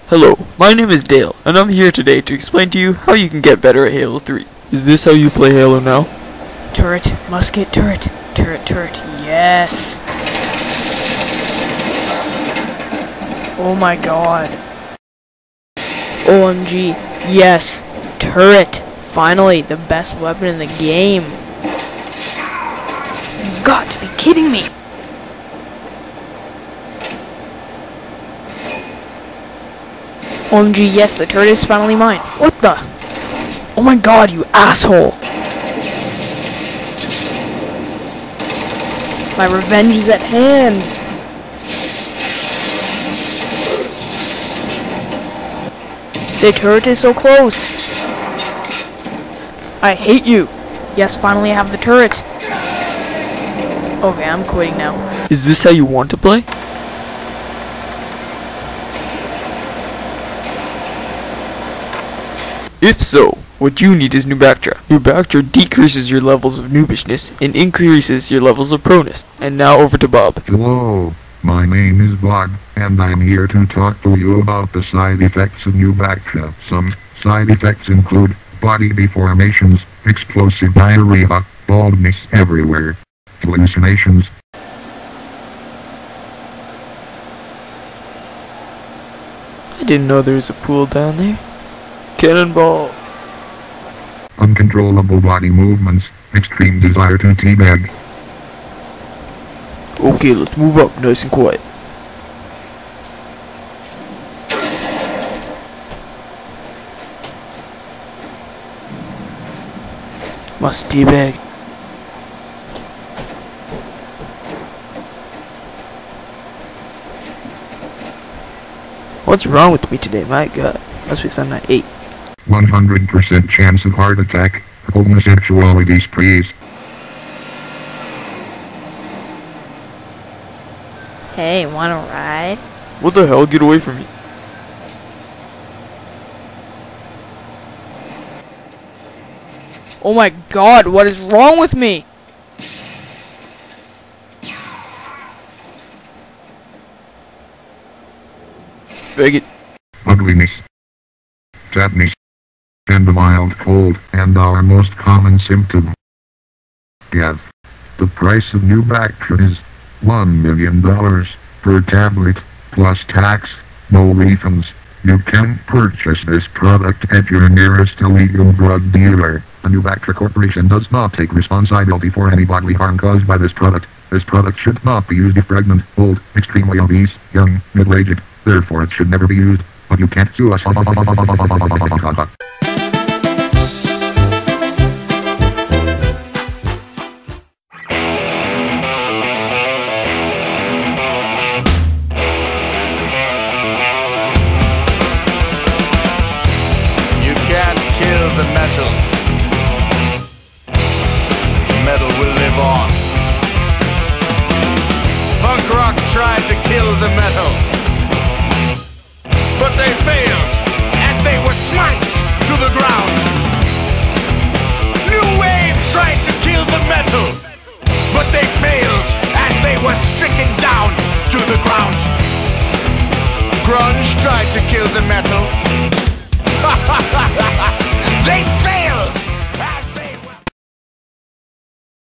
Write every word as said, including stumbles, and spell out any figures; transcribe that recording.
Hello, my name is Dale, and I'm here today to explain to you how you can get better at Halo three. Is this how you play Halo now? Turret, musket, turret, turret, turret, yes! Oh my god. O M G, yes! Turret! Finally, the best weapon in the game! You've got to be kidding me! O M G, yes, the turret is finally mine. What the? Oh my god, you asshole! My revenge is at hand! The turret is so close! I hate you! Yes, finally I have the turret! Okay, I'm quitting now. Is this how you want to play? If so, what you need is Noobactra. Noobactra decreases your levels of noobishness and increases your levels of proness. And now over to Bob. Hello, my name is Bob, and I'm here to talk to you about the side effects of Noobactra. Some side effects include body deformations, explosive diarrhea, baldness everywhere, hallucinations. I didn't know there was a pool down there. Cannonball. Uncontrollable body movements, extreme desire to teabag. Okay, let's move up nice and quiet. Must teabag. What's wrong with me today? My god. Must be something I ate. one hundred percent chance of heart attack, homosexuality sprees. Hey, wanna ride? What the hell? Get away from me. Oh my god, what is wrong with me? Beg it. Ugliness, sadness, and a mild cold, and our most common symptom, death. The price of Noobactra is one million dollars per tablet, plus tax, no refunds. You can purchase this product at your nearest illegal drug dealer. The Noobactra Corperation does not take responsibility for any bodily harm caused by this product. This product should not be used if pregnant, old, extremely obese, young, middle-aged. Therefore it should never be used. But you can't sue us. The metal. Metal will live on. Punk rock tried to kill the metal, but they failed as they were smite to the ground. New wave tried to kill the metal, but they failed as they were stricken down to the ground. Grunge tried to kill the metal. Ha ha!